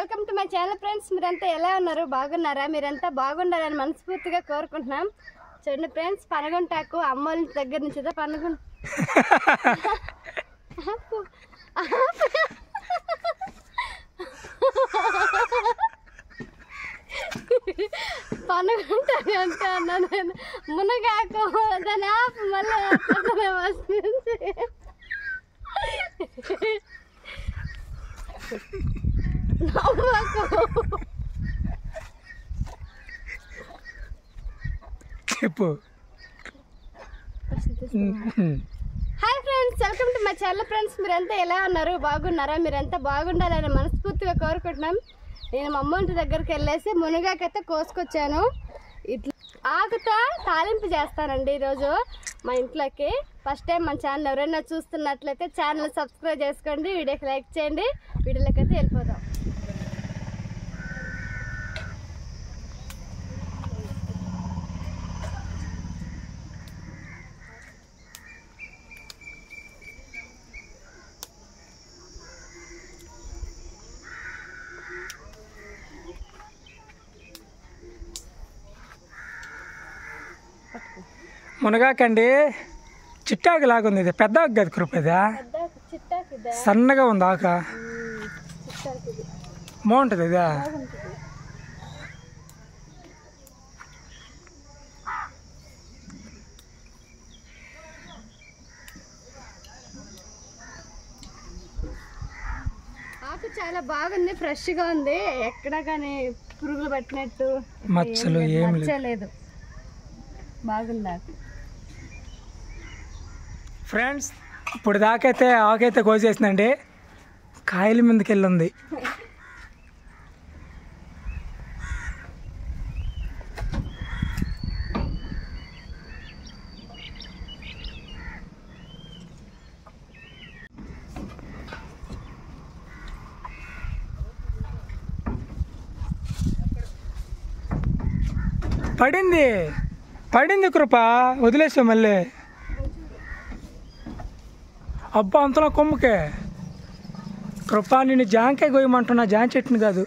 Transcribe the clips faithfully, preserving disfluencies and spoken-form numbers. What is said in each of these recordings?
Welcome to my channel friends. మీరంతా ఎలా ఉన్నారు? బాగున్నారా? మీరంతా బాగుండాలని మనస్ఫూర్తిగా కోరుకుంటున్నాం. చూడండి ఫ్రెండ్స్, పనగుంటాకు అమ్మోళ్ళ దగ్గర నుంచి అయితే పనగు పనగుంటాకు అంటే అన్నా నేను మునగాకు దాని ఆపు మళ్ళీ వస్తుంది. చెప్పు. Hi friends, welcome to my channel friends. మీరంతా ఎలా ఉన్నారు? బాగున్నారా? మీరంతా బాగుండాలని మనస్ఫూర్తిగా కోరుకుంటున్నాం. నేను మా అమ్మ ఇంటి దగ్గరికి వెళ్ళేసి మునగాకైతే కోసుకొచ్చాను. ఇట్లా ఆకుతో తాలింపు చేస్తానండి ఈరోజు మా ఇంట్లోకి. ఫస్ట్ టైం మన ఛానల్ ఎవరైనా చూస్తున్నట్లయితే ఛానల్ సబ్స్క్రైబ్ చేసుకోండి, వీడియోకి లైక్ చేయండి. వీడియోలోకి అయితే వెళ్ళిపోదాం. మునగాకండి చిట్టాకు లాగుంది. ఇది పెద్ద ఆకు కదా కృప, ఇది సన్నగా ఉంది ఆక, బాగుంటుంది. ఇది ఆకు చాలా బాగుంది, ఫ్రెష్గా ఉంది. ఎక్కడ కానీ పురుగులు పట్టినట్టు మచ్చలు ఏమి లేదు, బాగుంది ఆకు. ఫ్రెండ్స్, ఇప్పుడు దాకైతే ఆకైతే కోసేసిందండి, కాయల మీదకి వెళ్ళింది. పడింది పడింది కృప, వదిలేసా మళ్ళీ. అబ్బా, అంతలో కొమ్ముకే కృప. నేను జాంకాయ కోయమంటున్నా, జాన్ చెట్టుని కాదు.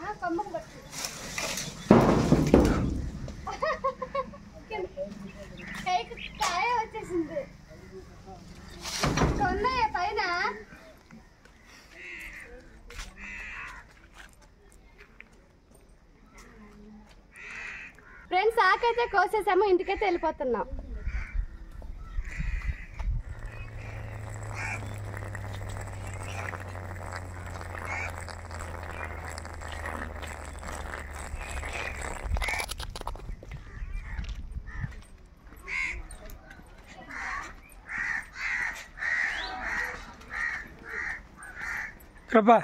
ఫ్రెండ్స్, ఆకైతే కోసేసాము, ఇంటికైతే వెళ్ళిపోతున్నాం. కృప,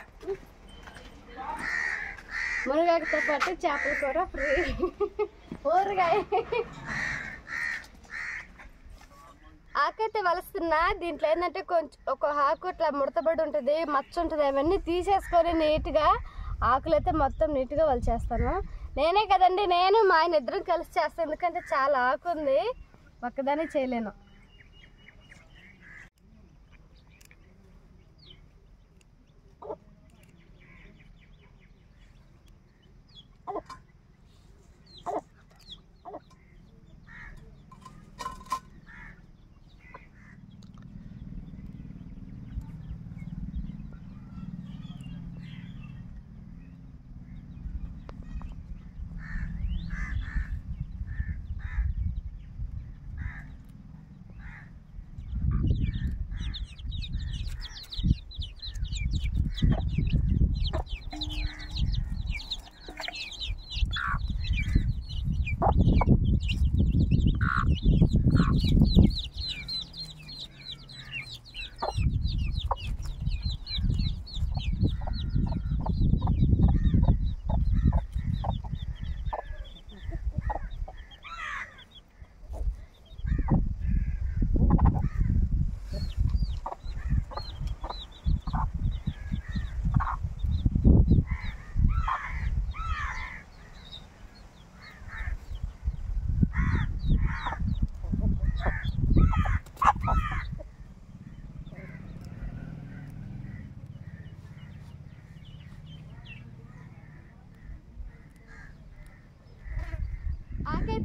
మునగాకుతో పాటు చేపల కూర ఫ్రీ, ఊరగాయ. ఆకైతే వలుస్తున్నా. దీంట్లో ఏంటంటే కొంచెం ఒక ఆకు ఇట్లా ముడతబడి ఉంటుంది, మచ్చ ఉంటుంది. అవన్నీ తీసేసుకొని నీట్గా ఆకులు అయితే మొత్తం నీట్గా వలిచేస్తాను. నేనే కదండి, నేను మా ఆయన ఇద్దరం కలిసి చేస్తాను, ఎందుకంటే చాలా ఆకు ఉంది, ఒక్కదాన్ని చేయలేను.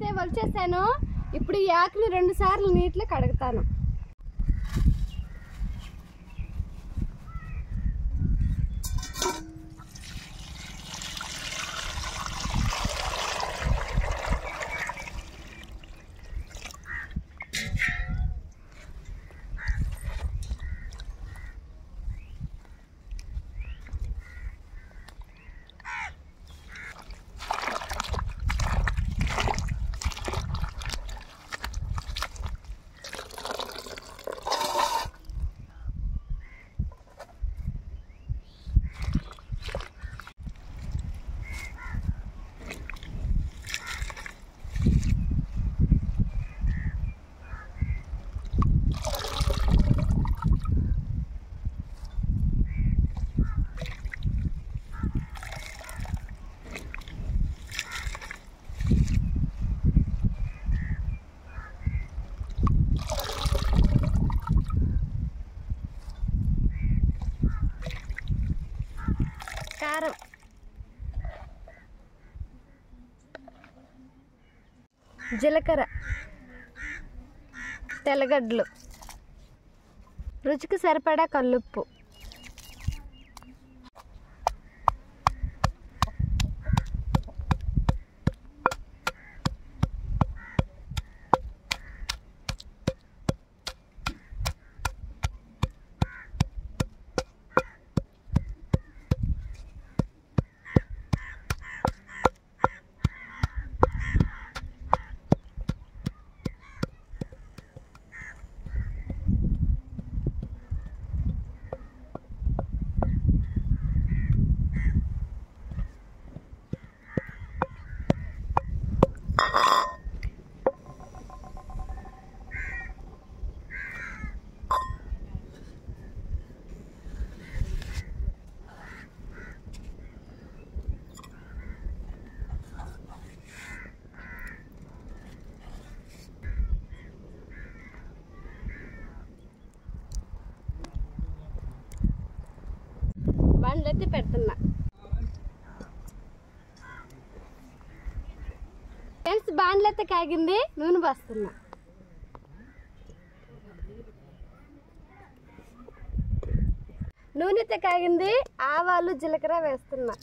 అయితే వలిచేసాను. ఇప్పుడు ఈ ఆకుని రెండు సార్లు నీటిలో కడుగుతాను. కారం, జీలకర్ర, తెల్లగడ్డలు, రుచికి సరిపడా కల్లుప్పు, బండ్లెత్తి పెడుతున్నా. ఫ్రెండ్స్, బాండ్లెత్తి కాగింది, నూనె పోస్తున్నా. నూనె అయితే కాగింది, ఆవాలు జీలకర్ర వేస్తున్నా.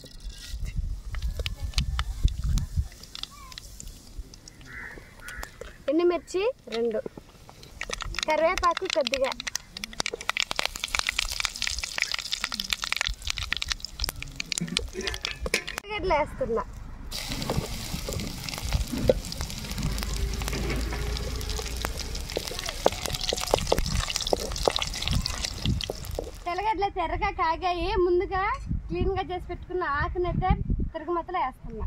ఎండుమిర్చి రెండు, కరివేపాకు కొద్దిగా, తెల్లగడ్డలు వేస్తున్నా. తెల్లగడ్డలు ఎర్రగా కాగాయి. ముందుగా క్లీన్గా చేసి పెట్టుకున్న ఆకునైతే తిరుగుమతలో వేస్తున్నా.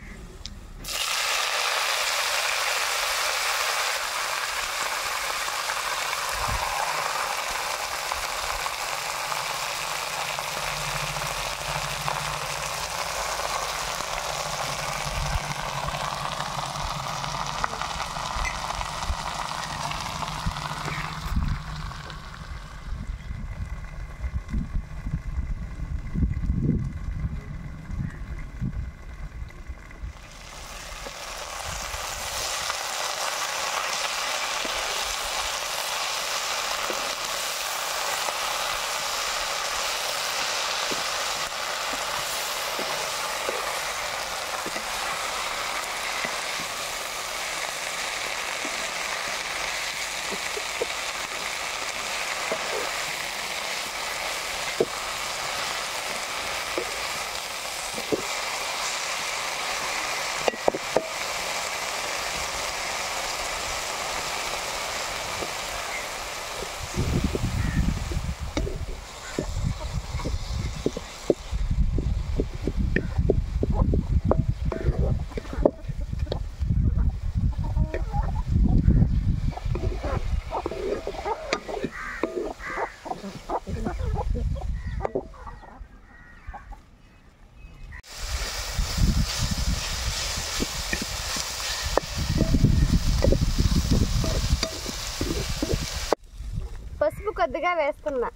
పసుపు కొద్దిగా వేస్తున్నా.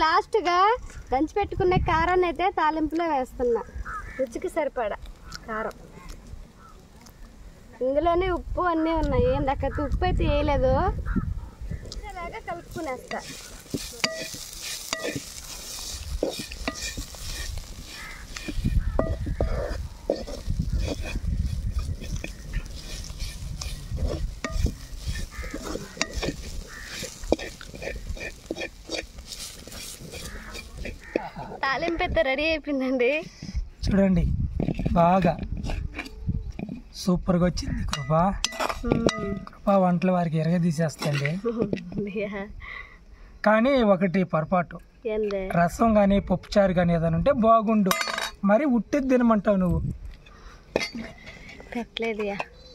లాస్ట్గా దంచి పెట్టుకునే కారాన్ని అయితే తాలింపులో వేస్తున్నా, రుచికి సరిపడా కారం. ఇందులోనే ఉప్పు అన్నీ ఉన్నాయి, ఏందక్క ఉప్పు అయితే వేయలేదు. ఇలాగా కలుపుకునేస్తా. తాలింపు అయితే రెడీ అయిపోయిందండి. చూడండి బాగా సూపర్గా వచ్చింది కృప. కృప వంటల వారికి ఎరగ తీసేస్తండి. కానీ ఒకటి పొరపాటు, రసం కానీ పప్పుచారు కానీ ఏదైనా ఉంటే బాగుండు, మరి ఉట్టిది తినమంటావు నువ్వు. పెట్టలేదు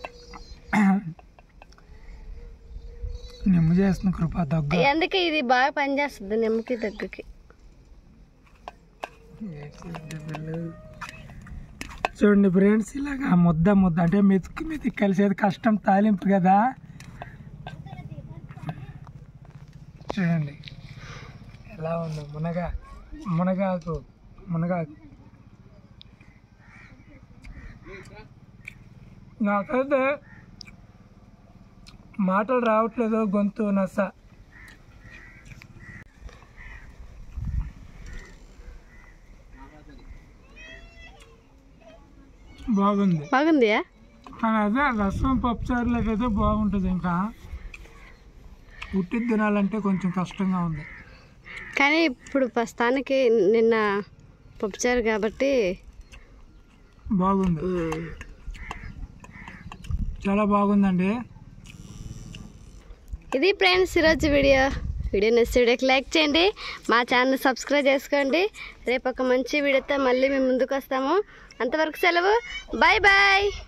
నిమ్మ చేస్తుంది కృప దగ్గు. అందుకే ఇది బాగా పనిచేస్తుంది నిమ్మకి దగ్గుకి. చూడండి ఫ్రెండ్స్, ఇలాగా ముద్ద ముద్ద అంటే మెతుకు మెతుకు కలిసేది కష్టం, తాలింపు కదా. చూడండి ఎలా ఉంది మునగా మునగాకు మునగాకు. నాకైతే మాటలు రావట్లేదు, గొంతు నస. బాగుంది బాగుంది. అదే రసం పప్పుచారులోకి అయితే బాగుంటుంది, ఇంకా ఉట్టి తినాలంటే కొంచెం కష్టంగా ఉంది. కానీ ఇప్పుడు ప్రస్తుతానికి నిన్న పప్పుచారు కాబట్టి బాగుంది, చాలా బాగుందండి. ఇది ఫ్రెండ్స్ ఈరోజు వీడియో. వీడియో నచ్చితే వీడియోకి లైక్ చేయండి, మా ఛానల్ సబ్స్క్రైబ్ చేసుకోండి. రేపు ఒక మంచి వీడియోతో మళ్ళీ మేము ముందుకు వస్తాము. అంతవరకు సెలవు, బాయ్ బాయ్.